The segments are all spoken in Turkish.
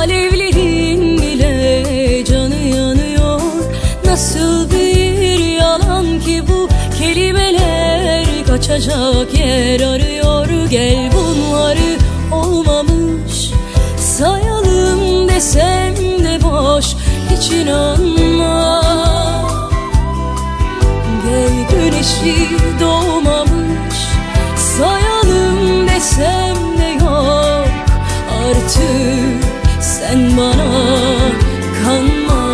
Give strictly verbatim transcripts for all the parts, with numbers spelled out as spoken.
alevlerin bile canı yanıyor. Nasıl bir yalan ki bu, kelimeler kaçacak yer arıyor. Gel bunları olmamış sayalım desem de boş, hiç inanma. Gel güneşi doğmamış sayalım desem de yok. Artık sen bana kanma.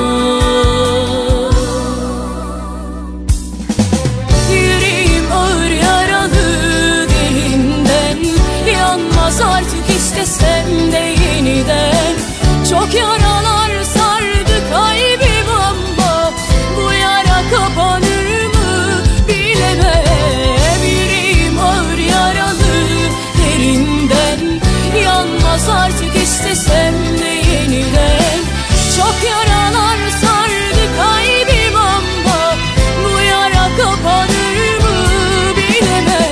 Yüreğim ağır yaralı derinden, yanmaz artık istesem de yeniden. Çok yaralar sardı kalbim ama bu yara kapanır mı bilemem. Yüreğim ağır yaralı derinden, yanmaz artık istesem de yeniden. Çok yaralar sardı kalbim ama bu yara kapanır mı bilemem.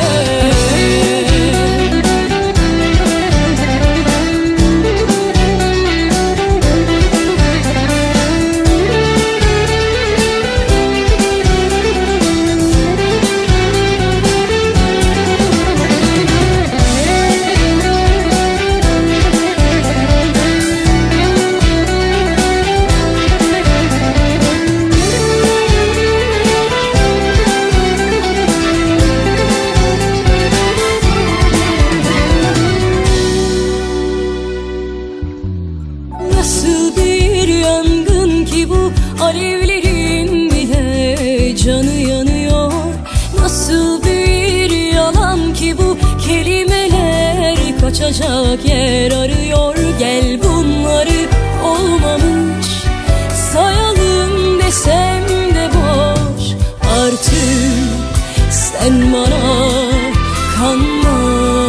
Nasıl bir yangın ki bu, alevlerin bile canı yanıyor. Nasıl bir yalan ki bu, kelimeler kaçacak yer arıyor. Gel bunları olmamış sayalım desem de boş. Artık sen bana kanma.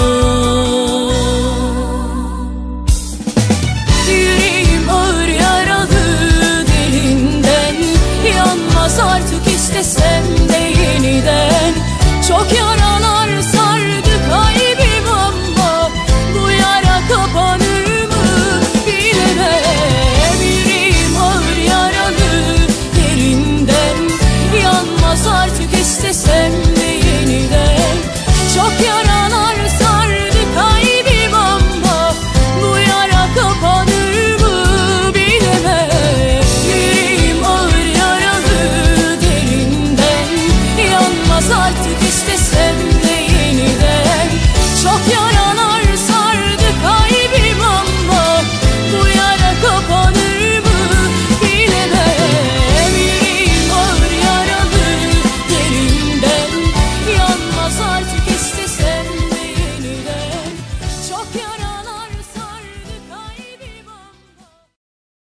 Artık istesem de yeniden. Çok yaralar sardı kalbim ama bu yara kapanır mı bilemem. Yüreğim ağır yaralı derinden, yanmaz artık istesem de yeniden. Çok yaralar sardı kalbim ama bu yara kapanır mı bilemem. Yüreğim ağır yaralı, artık istesem